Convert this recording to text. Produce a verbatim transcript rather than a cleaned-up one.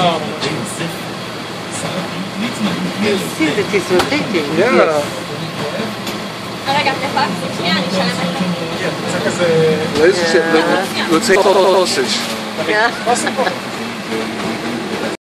Sì, ti smettete? Yeah. Ragazzi, a farsi שנייה, אני אשלם את זה כזה... Let's take sausage. Yeah. מה הסיפור?